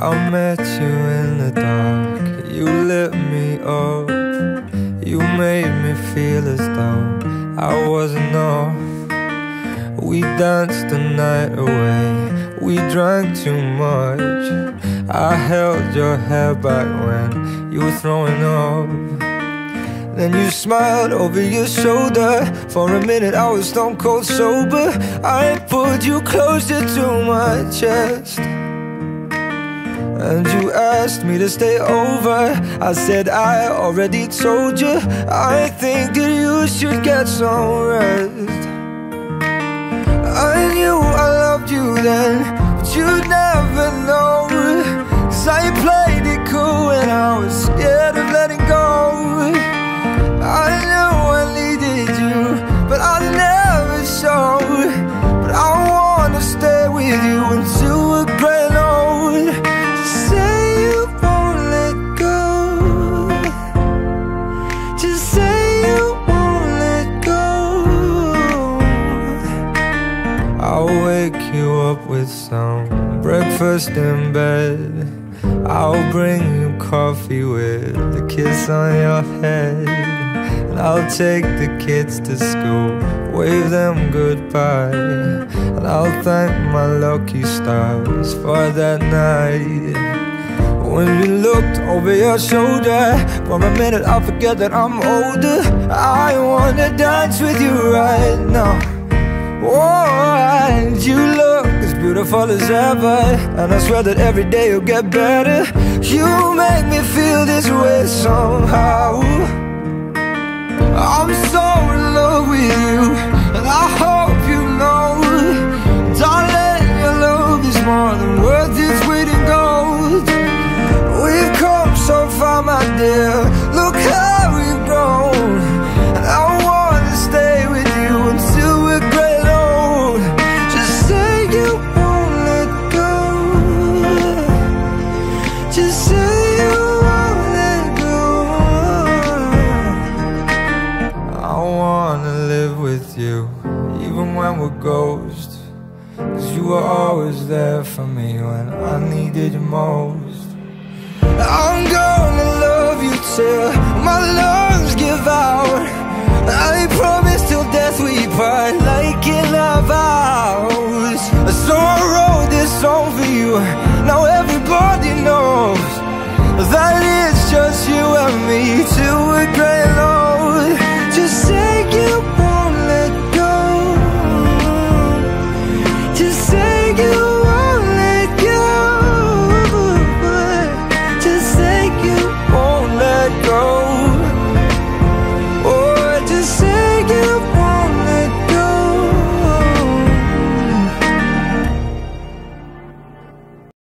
I met you in the dark, you lit me up. You made me feel as though I wasn't off. We danced the night away, we drank too much. I held your hair back when you were throwing up. Then you smiled over your shoulder. For a minute I was stone cold sober. I pulled you closer to my chest, and you asked me to stay over. I said I already told you, I think that you should get some rest. I knew I loved you then, but you'd never know, 'cause I played it cool when I was scared of letting go. I knew I needed you, but I never showed. But I wanna stay with you until we're growing old. Just say you won't let go. Just say you won't let go. I'll wake you up with some breakfast in bed. I'll bring you coffee with a kiss on your head. And I'll take the kids to school, wave them goodbye. And I'll thank my lucky stars for that night. When you looked over your shoulder, for a minute I forget that I'm older. I wanna dance with you right now. Oh, and you look as beautiful as ever, and I swear that every day you'll get better. You make me feel this way somehow. I'm so in love with you, and I hope you know, darling, your love is more than worth its weight in gold. We've come so far, my dear, look how we've grown. And I wanna stay with you until we're great old. Just say you won't let go. Just say you won't let go. I wanna live with you, even when we're ghosts, 'cause you were always there for me when I needed you most. I'm gonna love you till my lungs give out. I promise till death we part.